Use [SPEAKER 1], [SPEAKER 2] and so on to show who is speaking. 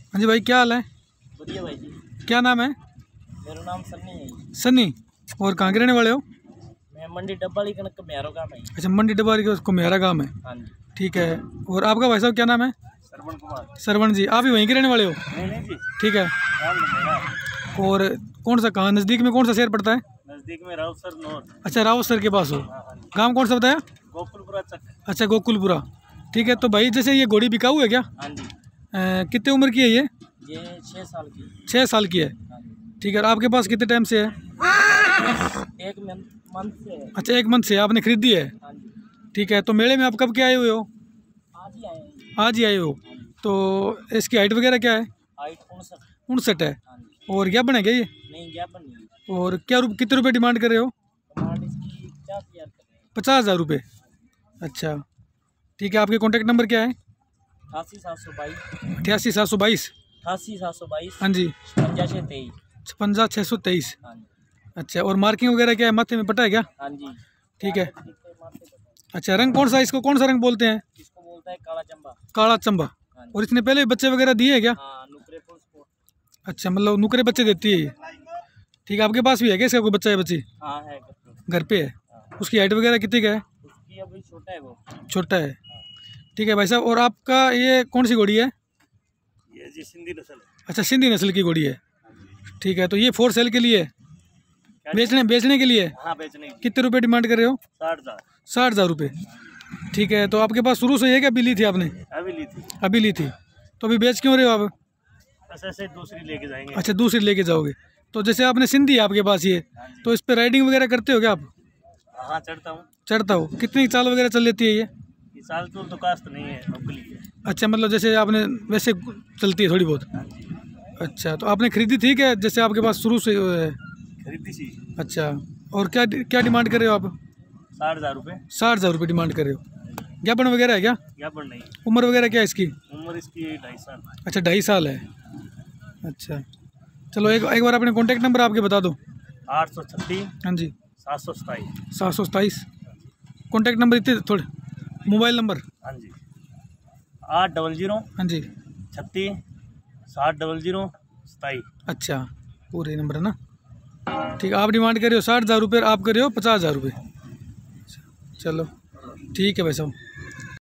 [SPEAKER 1] हाँ जी भाई, क्या हाल है?
[SPEAKER 2] बढ़िया भाई जी।
[SPEAKER 1] क्या नाम है?
[SPEAKER 2] मेरा नाम सन्नी है।
[SPEAKER 1] सन्नी। और कहाँ के रहने वाले हो?
[SPEAKER 2] मैं मंडी डब्बाली कनक म्यारो गाँव में।
[SPEAKER 1] अच्छा, मंडी डब्बाली के उसको म्यारा गाँव में।
[SPEAKER 2] हाँ जी।
[SPEAKER 1] ठीक है। और आपका भाई साहब क्या नाम है?
[SPEAKER 2] श्रवण कुमार।
[SPEAKER 1] श्रवण जी, आप भी वहीं के रहने वाले हो?
[SPEAKER 2] नहीं जी।
[SPEAKER 1] ठीक है।
[SPEAKER 2] मेरा
[SPEAKER 1] और कौन सा, कहाँ नज़दीक में कौन सा शहर पड़ता है?
[SPEAKER 2] नज़दीक में रावसर नॉर्थ।
[SPEAKER 1] अच्छा, रावसर के पास हो। गाँव कौन सा बताया?
[SPEAKER 2] गोकुलपुरा चक।
[SPEAKER 1] अच्छा, गोकुलपुरा। ठीक है। तो भाई जैसे ये घोड़ी बिकाऊ है क्या?
[SPEAKER 2] हाँ जी।
[SPEAKER 1] कितने उम्र की है ये?
[SPEAKER 2] 6 साल की।
[SPEAKER 1] 6 साल की है।
[SPEAKER 2] हाँ जी।
[SPEAKER 1] ठीक है। और आपके पास कितने टाइम से है?
[SPEAKER 2] 1 मंथ से है।
[SPEAKER 1] अच्छा, 1 मंथ से आपने खरीदी है।
[SPEAKER 2] हाँ जी।
[SPEAKER 1] ठीक है। तो मेले में आप कब के आए हुए हो?
[SPEAKER 2] आज ही आए हैं।
[SPEAKER 1] आज ही आए हो। तो इसकी हाइट वगैरह क्या है?
[SPEAKER 2] हाइट 59।
[SPEAKER 1] 59 है।
[SPEAKER 2] हाँ जी।
[SPEAKER 1] और क्या बनेगा ये?
[SPEAKER 2] नहीं गैप नहीं।
[SPEAKER 1] और क्या कितने रुपए डिमांड कर रहे हो?
[SPEAKER 2] डिमांड इसकी 50,000 कर रहे हैं।
[SPEAKER 1] 50,000 रुपये। अच्छा, ठीक है। आपके कॉन्टैक्ट नंबर क्या है?
[SPEAKER 2] 88,722।
[SPEAKER 1] 88,722।
[SPEAKER 2] 88,722।
[SPEAKER 1] हाँ जी।
[SPEAKER 2] 55,623।
[SPEAKER 1] 56,623।
[SPEAKER 2] हाँ जी।
[SPEAKER 1] अच्छा, और मार्किंग वगैरह क्या है? माथे में पटा है क्या?
[SPEAKER 2] हाँ जी।
[SPEAKER 1] ठीक है। अच्छा, रंग कौन सा, इसको कौन सा रंग बोलते हैं?
[SPEAKER 2] इसको बोलता है काला चंबा।
[SPEAKER 1] काला चंबा।
[SPEAKER 2] हाँ जी।
[SPEAKER 1] और इसने पहले भी बच्चे वगैरह दिए हैं क्या?
[SPEAKER 2] हाँ, नुकरे फुल स्पोर्ट।
[SPEAKER 1] अच्छा, मतलब नुकरे बच्चे देती है ये। ठीक है। आपके पास भी है क्या इसका कोई बच्चा है, बच्ची?
[SPEAKER 2] हाँ है।
[SPEAKER 1] घर पे है।
[SPEAKER 2] हाँ।
[SPEAKER 1] उसकी हाइट वगैरह कितनी का है?
[SPEAKER 2] उसकी अभी छोटा है वो।
[SPEAKER 1] छोटा है। ठीक है भाई साहब। और आपका ये कौन सी घोड़ी है?
[SPEAKER 2] ये जी सिंधी नस्ल है।
[SPEAKER 1] अच्छा, सिंधी नस्ल की घोड़ी है। ठीक है। तो ये फॉर सेल के लिए है? बेचने के लिए?
[SPEAKER 2] हाँ, बेचने की।
[SPEAKER 1] कितने रुपए डिमांड कर रहे हो?
[SPEAKER 2] 60,000।
[SPEAKER 1] 60,000 रुपये। ठीक है। तो आपके पास शुरू से है क्या? अभी ली थी आपने?
[SPEAKER 2] अभी ली थी।
[SPEAKER 1] अभी ली थी। तो अभी बेच क्यों रहे हो आप?
[SPEAKER 2] ऐसे दूसरी लेके जाएंगे।
[SPEAKER 1] अच्छा, दूसरी लेके जाओगे। तो जैसे आपने सिंधी है आपके पास ये, तो इस पे राइडिंग वगैरह करते हो क्या आप?
[SPEAKER 2] हाँ, चढ़ता हूँ।
[SPEAKER 1] चढ़ता हो। कितनी चाल वगैरह चल लेती है ये?
[SPEAKER 2] ये साल तो कास्ट नहीं है, नौकरी है।
[SPEAKER 1] अच्छा, मतलब जैसे आपने वैसे चलती है थोड़ी बहुत। अच्छा, तो आपने खरीदी थी क्या, जैसे आपके पास शुरू से है?
[SPEAKER 2] खरीदी सी।
[SPEAKER 1] अच्छा। और क्या क्या डिमांड कर रहे हो आप?
[SPEAKER 2] 60,000 रुपये।
[SPEAKER 1] 60,000 रुपये डिमांड कर रहे हो। ज्ञापन वगैरह है क्या?
[SPEAKER 2] ज्ञापन नहीं।
[SPEAKER 1] उम्र वगैरह क्या है इसकी?
[SPEAKER 2] उम्र इसकी 2.5 साल।
[SPEAKER 1] अच्छा, 2.5 साल है। अच्छा, चलो एक बार अपने कॉन्टैक्ट नंबर आपके बता दो।
[SPEAKER 2] 836।
[SPEAKER 1] हाँ जी।
[SPEAKER 2] 727।
[SPEAKER 1] 727। कॉन्टैक्ट नंबर इतने थोड़े, मोबाइल नंबर?
[SPEAKER 2] हाँ जी। 800।
[SPEAKER 1] हाँ जी।
[SPEAKER 2] 36 6000 27।
[SPEAKER 1] अच्छा, पूरे नंबर है ना? ठीक है। आप डिमांड कर रहे हो 60,000 रुपये, आप कर रहे हो 50,000 रुपये। चलो ठीक है भाई साहब।